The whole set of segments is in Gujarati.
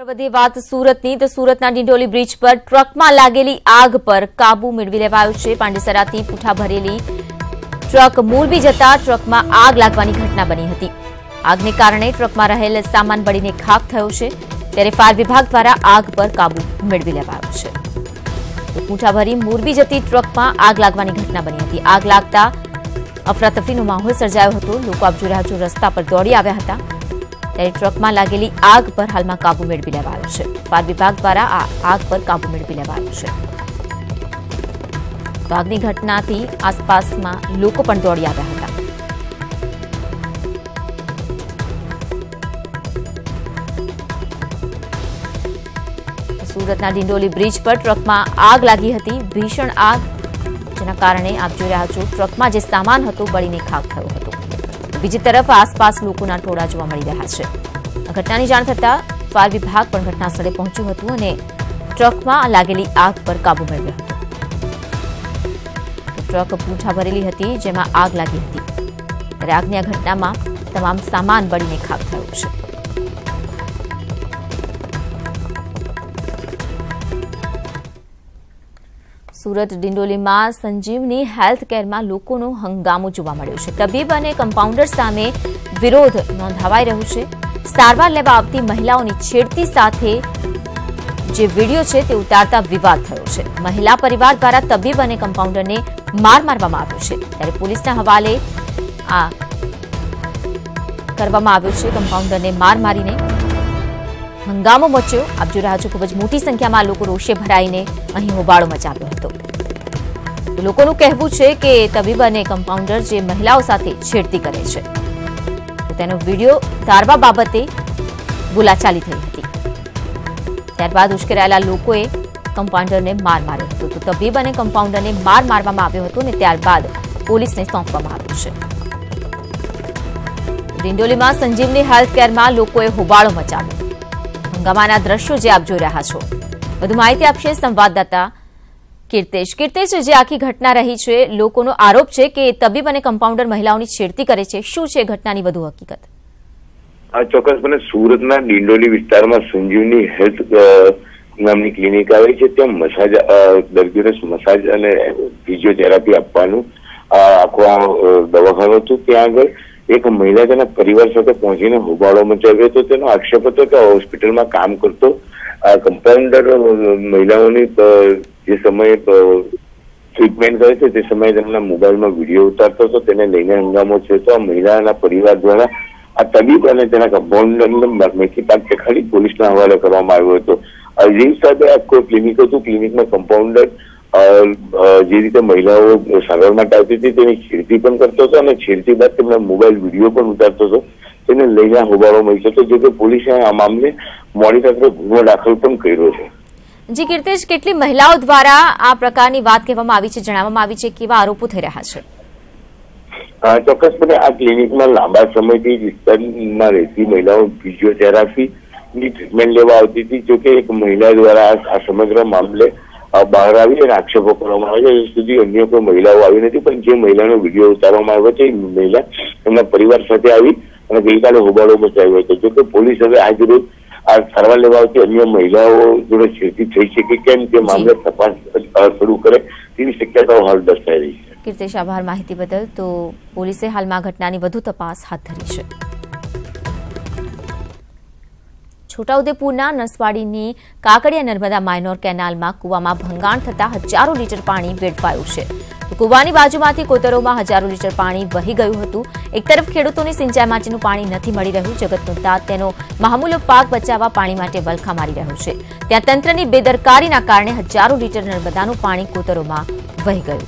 વધે વાત સુરતની તો સુરતના ડિંડોલી બ્રિજ પર ટ્રકમાં લાગેલી આગ પર કાબુ મેળવી લેવાયો છે। પાંડેસરાથી પૂઠા ભરેલી ટ્રક મોરબી જતા ટ્રકમાં આગ લાગવાની ઘટના બની હતી। આગને કારણે ટ્રકમાં રહેલ સામાન બળીને ખાખ થયો છે, ત્યારે ફાયર વિભાગ દ્વારા આગ પર કાબુ મેળવી લેવાયો છે। પૂઠા ભરી મોરબી જતી ટ્રકમાં આગ લાગવાની ઘટના બની હતી। આગ લાગતા અફરાતફરીનો માહોલ સર્જાયો હતો। લોકો આપજોરાજો રસ્તા પર દોડી આવ્યા હતા, ત્યારે ટ્રકમાં લાગેલી આગ પર હાલમાં કાબુ મેળવી લેવાયો છે। ફાયર વિભાગ દ્વારા આ આગ પર કાબુ મેળવી લેવાયો છે। તો આગની ઘટનાથી આસપાસમાં લોકો પણ દોડી આવ્યા હતા। સુરતના ડિંડોલી બ્રિજ પર ટ્રકમાં આગ લાગી હતી। ભીષણ આગ, જેના કારણે આપ જોઈ રહ્યા છો ટ્રકમાં જે સામાન હતો બળીને ખાખ થયો હતો। બીજી તરફ આસપાસ લોકોના ટોળા જોવા મળી રહ્યા છે। આ ઘટનાની જાણ થતાં ફાયર વિભાગ પણ ઘટના સ્થળે પહોંચ્યું હતું અને ટ્રકમાં લાગેલી આગ પર કાબુ મેળવ્યો હતો। ટ્રક પૂંછા ભરેલી હતી, જેમાં આગ લાગી હતી, ત્યારે આગની આ ઘટનામાં તમામ સામાન બળીને ખાખ થયો છે। સુરત ડિંડોલીમાં સંજીવની હેલ્થ કેરમાં લોકોનો હંગામો જોવા મળ્યો છે। તબીબ અને કમ્પાઉન્ડર સામે વિરોધ નોંધાવાઈ રહ્યો છે। સારવાર લેવા આવતી મહિલાઓની છેડતી સાથે જે વિડીયો છે તે ઉતારતા વિવાદ થયો છે। મહિલા પરિવાર દ્વારા તબીબ અને કમ્પાઉન્ડરને માર મારવામાં આવ્યો છે, ત્યારે પોલીસના હવાલે આ કરવામાં આવ્યો છે। કમ્પાઉન્ડરને માર મારીને હંગામો મચ્યો। આપ જોઈ રહ્યા છો ખૂબ જ મોટી સંખ્યામાં લોકો રોષે ભરાઈને અહીં હોબાળો મચાવ્યો હતો। લોકોનું કહેવું છે કે તબીબ અને કમ્પાઉન્ડર જે મહિલાઓ સાથે છેડતી કરે છે, તેનો વિડીયો ઉતારવા બાબતે બોલાચાલી થઈ હતી। ત્યારબાદ ઉશ્કેરાયેલા લોકોએ કમ્પાઉન્ડરને માર માર્યો હતો। તો તબીબ અને કમ્પાઉન્ડરને માર મારવામાં આવ્યો હતો અને ત્યારબાદ પોલીસને સોંપવામાં આવ્યો છે। ડિંડોલીમાં સંજીવની હેલ્થ કેરમાં લોકોએ હોબાળો મચાવ્યો। હંગામાના દ્રશ્યો જે આપ જોઈ રહ્યા છો, વધુ માહિતી આપશે સંવાદદાતા કીર્તેશ। કીર્તેશ, જે આખી ઘટના રહી છે, લોકોનો આરોપ છે કે તબીબ અને કમ્પાઉન્ડર મહિલાઓની છેડતી કરે છે, શું છે ઘટનાની વધુ હકીકત? ચોક્કસપણે સુરતના ડિંડોલી વિસ્તારમાં સંજીવની હેલ્થ નામની ક્લિનિક આવી છે। ત્યાં મસાજ દર્દીઓને મસાજ અને ફિઝિયોથેરાપી આપવાનું આખું દવાખાનું હતું। ત્યાં આગળ એક મહિલા તેના પરિવાર સાથે પહોંચીને હોબાળો મચાવ્યો હતો। તેનો આક્ષેપ હતો કે હોસ્પિટલમાં કામ કરતો કમ્પાઉન્ડર મહિલાઓની જે સમયે ટ્રીટમેન્ટ કરે છે તે સમયે તેમના મોબાઈલમાં વિડીયો ઉતારતો હતો, તેને લઈને હંગામો છે। તો આ મહિલાના પરિવાર દ્વારા આ તબીબ અને તેના કમ્પાઉન્ડરને મેથી પાક ખાલી પોલીસના હવાલે કરવામાં આવ્યો હતો। જે સાથે આ કોઈ ક્લિનિક હતું, ક્લિનિકમાં કમ્પાઉન્ડર જે રીતે મહિલાઓ સારવાર માટે આવતી હતી તેની છેડતી પણ કરતો હતો અને છેડતી બાદ તેમના મોબાઈલ વિડીયો પણ ઉતારતો હતો, તેને લઈને હોબાળો મળ્યો હતો। જો કે પોલીસે આ મામલે મોડી રાત્રે ગુનો દાખલ પણ કર્યો છે। જી કીર્તેશ, કેટલી મહિલાઓ દ્વારા આ પ્રકારની વાત કહેવામાં આવી છે, જણાવવામાં આવી છે, કેવા આરોપો થઈ રહ્યા છે? ચોક્કસપણે આ ક્લિનિકમાં લાંબા સમયથી વિસ્તારમાં રહેતી મહિલાઓ ફિઝિયોથેરાપીની ટ્રીટમેન્ટ લેવા આવતી હતી। જોકે એક મહિલા દ્વારા આ સમગ્ર મામલે બહાર આવી અને આક્ષેપો કરવામાં આવે છે। હજુ સુધી અન્ય કોઈ મહિલાઓ આવી નથી, પણ જે મહિલાનો વિડીયો ઉતારવામાં આવ્યો છે એ મહિલા એમના પરિવાર સાથે આવી અને ગઈકાલે હોબાળો મચાવ્યો હતો। જોકે પોલીસ હવે આજ રોજ આ સારવાર લેવા આવતી અન્ય મહિલાઓ જોડે છેડતી થઈ છે કે કેમ તે મામલે તપાસ શરૂ કરે તેવી શક્યતાઓ હાલ દર્શાઈ રહી છે। કીર્તેશ, આભાર માહિતી બદલ। તો પોલીસે હાલમાં ઘટનાની વધુ તપાસ હાથ ધરી છે। છોટાઉદેપુરના નસવાડીની કાકડિયા નર્મદા માઇનોર કેનાલમાં કુવામાં ભંગાણ થતા હજારો લીટર પાણી વેડફાયું છે। કુવાની બાજુમાંથી કોતરોમાં હજારો લીટર પાણી વહી ગયું હતું। એક તરફ ખેડૂતોને સિંચાઈ માટેનું પાણી નથી મળી રહ્યું, જગતનો તાત તેનો મહામૂલો પાક બચાવવા પાણી માટે વલખા મારી રહ્યો છે। ત્યાં તંત્રની બેદરકારીના કારણે હજારો લીટર નર્મદાનું પાણી કોતરોમાં વહી ગયું।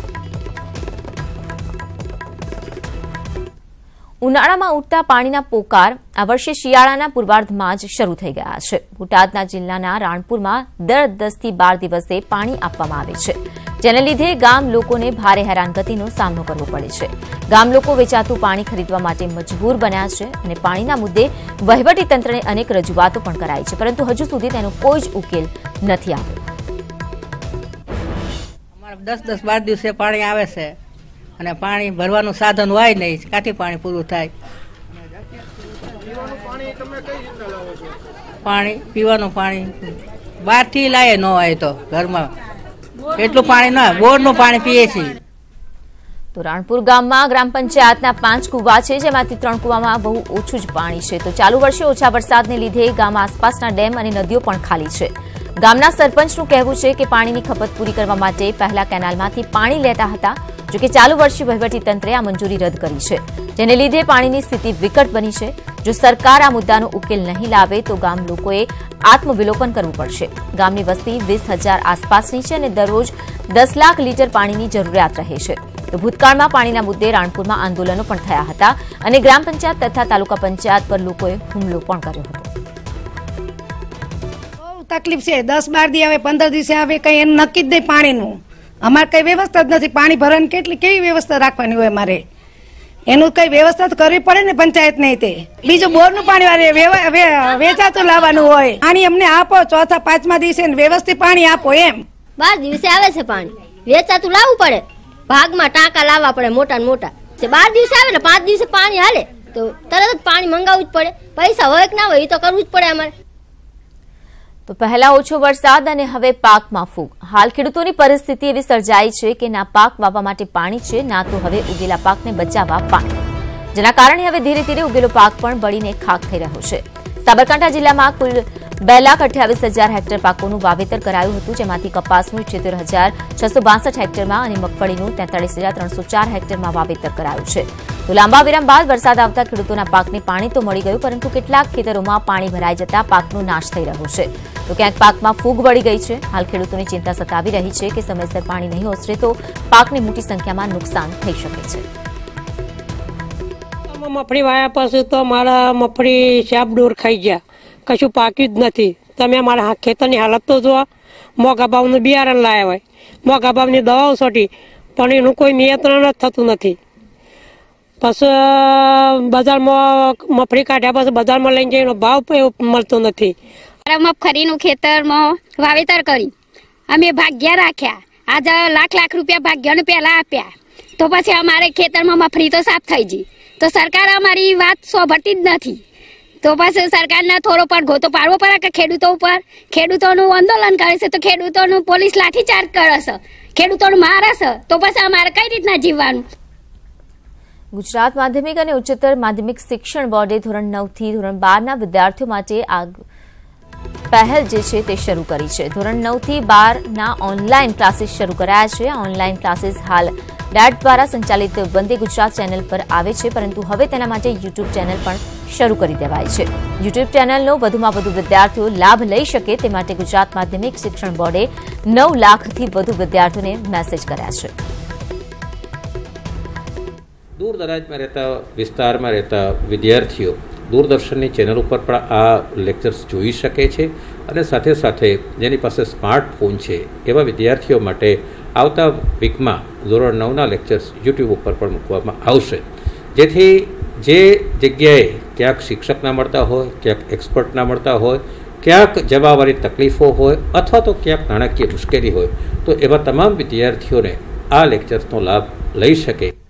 ઉનાળામાં ઉઠતા પાણીના પોકાર આ વર્ષે શિયાળાના પૂર્વાર્ધમાં જ શરૂ થઈ ગયા છે। બોટાદના જિલ્લાના રાણપુરમાં દર 10 થી 12 દિવસે પાણી આપવામાં આવે છે, જેને લીધે ગામ લોકોને ભારે હેરાનગતિનો સામનો કરવો પડે છે। ગામ લોકો વેચાતું પાણી ખરીદવા માટે મજબૂર બન્યા છે અને પાણીના મુદ્દે વહીવટીતંત્રને અનેક રજૂઆતો પણ કરાઈ છે, પરંતુ હજુ સુધી તેનો કોઈ જ ઉકેલ નથી આવ્યો। અમારે 10-12 દિવસે પાણી આવે છે અને પાણી ભરવાનું સાધન હોય નહીં, કાઠી પાણી પૂરું થાય। પાણી પીવાનું પાણી બહારથી લાવે ન હોય તો ઘરમાં એટલું પાણી ના બોરનું પાણી પીએ છીએ. તો રાણપુર ગામમાં ગ્રામ પંચાયતના 5 કુવા છે, જેમાંથી 3 કુવામાં બહુ ઓછું જ પાણી છે. તો ચાલુ વર્ષે ઓછા વરસાદને લીધે ગામ આસપાસના ડેમ અને નદીઓ પણ ખાલી છે. ગામના સરપંચનું કહેવું છે કે પાણીની ખપત પૂરી કરવા માટે પહેલા કેનાલમાંથી પાણી લેતા હતા, જોકે ચાલુ વર્ષે વહીવટીતંત્રે આ મંજૂરી રદ કરી છે, જેને લીધે પાણીની સ્થિતિ વિકટ બની છે. જો સરકાર આ મુદ્દાનો ઉકેલ નહીં લાવે તો ગામ લોકોએ આત્મવિલોપન કરવું પડશે. ગામની વસ્તી 20,000 આસપાસની છે અને દરરોજ 10 લાખ લીટર પાણીની જરૂરિયાત રહે છે. તો ભૂતકાળમાં પાણીના મુદ્દે રાણપુરમાં આંદોલનો પણ થયા હતા અને ગ્રામ પંચાયત તથા તાલુકા પંચાયત પર લોકોએ હુમલો પણ કર્યો હતો. તકલીફ છે, 10-12 દી આવે, 15 દિવસે આવે, કઈ એનું નક્કી જ નહીં પાણીનું. અમારે કઈ વ્યવસ્થા જ નથી. પાણી ભરવાની કેવી વ્યવસ્થા રાખવાની હોય અમારે? એનું કઈ વ્યવસ્થા તો કરવી પડે ને પંચાયત નહીં. તે બીજું બોરનું પાણી વેચાતું લાવવાનું હોય. પાણી અમને આપો, 4થા 5મા દિવસે વ્યવસ્થિત પાણી આપો એમ. 12 દિવસે આવે છે પાણી, વેચાતું લાવવું પડે, ભાગમાં ટાંકા લાવવા પડે મોટા ને મોટા. 12 દિવસે આવે ને 5 દિવસે પાણી હાલે તો તરત જ પાણી મંગાવવું જ પડે. પૈસા હોય કે ના હોય એ તો કરવું જ પડે અમારે. તો પહેલા ઓછો વરસાદ અને હવે પાકમાં ફૂગ. હાલ ખેડૂતોની પરિસ્થિતિ એવી સર્જાઈ છે કે ના પાક વાવવા માટે પાણી છે, ના તો હવે ઉગેલા પાકને બચાવવા પાણી, જેના કારણે હવે ધીરે ધીરે ઉગેલો પાક પણ બળીને ખાક થઈ રહ્યો છે. સાબરકાંઠા જિલ્લામાં કુલ 2,28,000 હેક્ટર પાકોનું વાવેતર કરાયું હતું, જેમાંથી કપાસનું 78,662 હેક્ટરમાં અને મગફળીનું 43,304 હેક્ટરમાં વાવેતર કરાયું છે. તો લાંબા વિરામ બાદ વરસાદ આવતા ખેડૂતોના પાકને પાણી તો મળી ગયું, પરંતુ કેટલાક ખેતરોમાં પાણી ભરાઈ જતા પાકનો નાશ થઈ રહ્યો છે. તો ક્યાંક પાકમાં ફૂગ વળી ગઈ છે. હાલ ખેડૂતોની ચિંતા સતાવી રહી છે કે સમયસર પાણી નહીં ઓસરે તો પાકને મોટી સંખ્યામાં નુકસાન થઈ શકે છે. મગફળી વાયા પછી તો મારા મગફળી શાબડોર ખાઈ ગયા, કશું પાક્યું જ નથી. તમે મારા ખેતરની હાલત તો જુઓ. મોંઘા ભાવનું બિયારણ લાવ્યા હોય, મોંઘા ભાવની દવાઓ છોટી, પણ એનું કોઈ નિયંત્રણ જ થતું નથી. પછી બજારમાં મગફળી કાઢ્યા પછી બજારમાં લઈને જઈને ભાવ મળતો નથી. મગફળીનું ખેતરમાં વાવેતર કરી અમે ભાગ્યા રાખ્યા, આજે લાખ રૂપિયા ભાગ્યાને પહેલા આપ્યા, તો પછી અમારે ખેતરમાં મગફળી તો સાફ થઈ ગઈ. તો સરકાર અમારી વાત સાંભળતી જ નથી. તો પછી સરકારને થોડો પડઘો તો પાડવો પડે કે ખેડૂતો ઉપર. ખેડૂતોનું આંદોલન કરે છે તો ખેડૂતોનું પોલીસ લાઠીચાર્જ કરે છે, ખેડૂતોનું મારે છે, તો પછી અમારે કઈ રીતના જીવવાનું? ગુજરાત માધ્યમિક અને ઉચ્ચતર માધ્યમિક શિક્ષણ બોર્ડે ધોરણ 9 થી ધોરણ 12ના વિદ્યાર્થીઓ માટે પહેલ જે છે તે શરૂ કરી છે. ધોરણ 9 થી 12ના ઓનલાઈન ક્લાસીસ શરૂ કરાયા છે. ઓનલાઈન ક્લાસીસ હાલ ડેટ દ્વારા સંચાલિત વંદે ગુજરાત ચેનલ પર આવે છે, પરંતુ હવે તેના માટે યુટ્યુબ ચેનલ પણ શરૂ કરી દેવાય છે. યુટ્યુબ ચેનલનો વધુમાં વધુ વિદ્યાર્થીઓ લાભ લઈ શકે તે માટે ગુજરાત માધ્યમિક શિક્ષણ બોર્ડે 9 લાખથી વધુ વિદ્યાર્થીઓને મેસેજ કર્યા છે. दूर दराज में रहता विस्तार में रहता विद्यार्थीओ दूरदर्शनની ચેનલ ઉપર પણ આ લેક્ચર્સ જોઈ શકે છે અને સાથે સાથે જેની પાસે સ્માર્ટફોન છે એવા વિદ્યાર્થીઓ માટે આવતા વીકમાં ધોરણ 9ના લેક્ચર્સ યુટ્યુબ ઉપર પણ મૂકવામાં આવશે, જેથી જે જગ્યાએ ક્યાંક શિક્ષક ના મળતા હોય, ક્યાંક એક્સપર્ટ ના મળતા હોય, ક્યાંક જવાબવાળી તકલીફો હોય અથવા તો ક્યાંક નાણાકીય મુશ્કેલી હોય, તો એવા તમામ વિદ્યાર્થીઓને આ લેક્ચર્સનો લાભ લઈ શકે